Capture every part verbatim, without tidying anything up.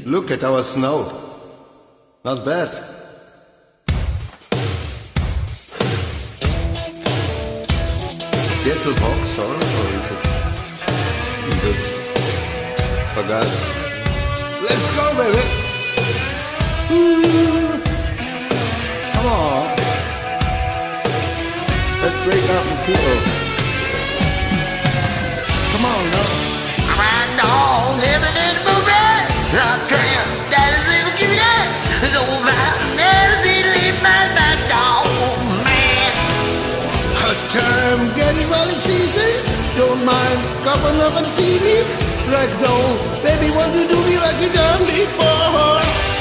Look at our snow. Not bad. Seattle Hawks, or, or is it Eagles? Forgot. Let's go, baby! Ooh. Come on. Let's wake up and cool. Come on now. My dog living in the movie. The tramp, that is little cutie. So I've never seen leave my back dog, man. Hot time, get it while it's easy. Don't mind coming up on T V. Ragdoll, baby, want to do me like you done before.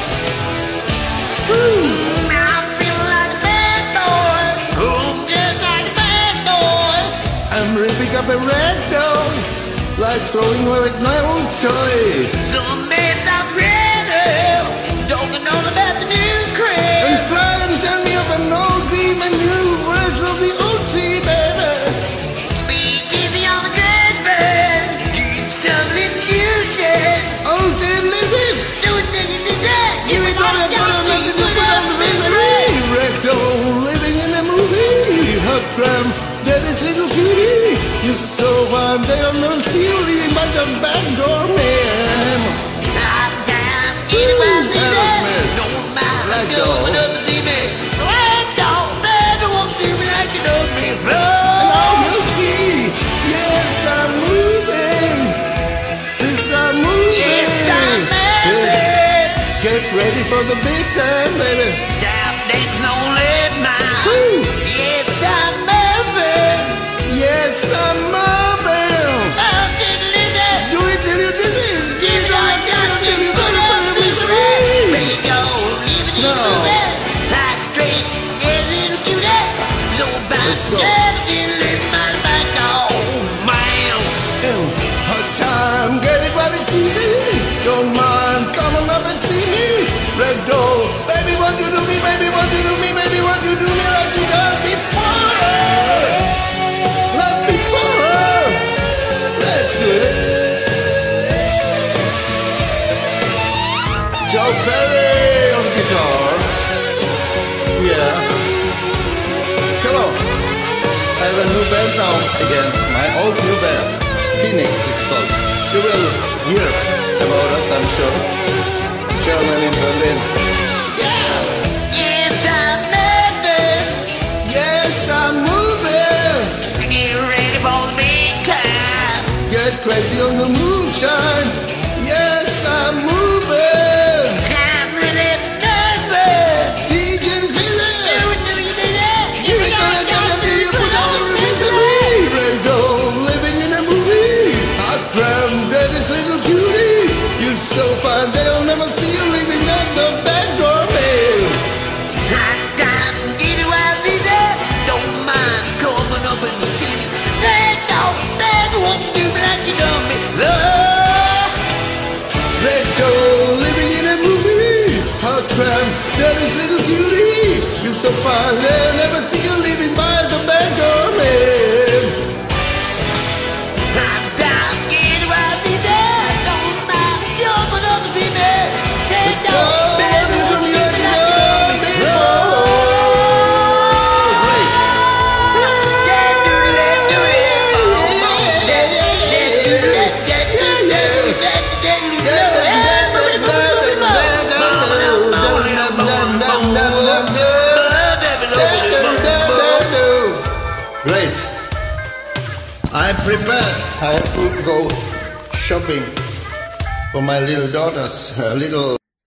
Woo. I feel like a bad boy. Oh, just like a bad boy. I'm ripping up a red dog, like throwing away my old toy. Some men not ready. Don't know about the new crib. And try and tell me of an old dream and new version of the O T, baby. Speak easy on the good bed. Keep some little juices. Oh, damn, listen. Do it, do it, do it. Give it all I got, I'm not to put on the misery. Ragdoll, living in a movie. Hot tram, that is little cutie. You're so fine, they are no see you leaving by the back door, man. Hot time, anywhere see that. Don't mind going up to see me. Ragdoll, baby, won't see me like you know me. And now you'll see, yes, I'm moving. Yes, I'm moving. Yes, I'm moving. Get ready for the big time, baby. Tap dance, no live now. Woo. Yes, I'm moving. Yes, I'm moving. Oh, diddly that. Do it till you dizzy. Get it all I got until you go to the misery. Big old living in No. the bed. Like a drink, get a little cutie. So about Let's go. seventeen, live my back. Oh, man. Oh, hot time, get it while it's easy. Don't mind, come on up and see me. Ragdoll, baby, what you do me, baby, what you do me, baby, what you do me like you done before. Like before. Let's do it. Joe Perry on guitar. Yeah. Come on. I have a new band now again. My old new band. Phoenix, it's called. You will hear about us, I'm sure. German in Berlin. Yeah! Yes, I'm moving. Yes, I'm moving. Get ready for the big time. Get crazy on the moonshine. Yes, I'm moving. I'm really nervous. See, you can feel Do it. it, do it, do it. You ain't gonna get until you put out the misery. Ragdoll, living in a movie. Hot tram, that is little cutie. You're so fine, they'll never see you leaving out the back door, babe. Hot time, get it while it's there. Don't mind coming up and see me. Hey, dog, baby, won't do me like you done me. Love. Ragdoll, living in a movie. Hot tram, that is little cutie. You're so fine, they'll never see you leaving by the back door, babe. Hot time, get it while it's there. Don't mind coming up and see me. Hey, dog, Oh, baby, you won't do do me me like you like you done done me. before. Great. Great. I'm prepared. I have to go shopping for my little daughters, uh, little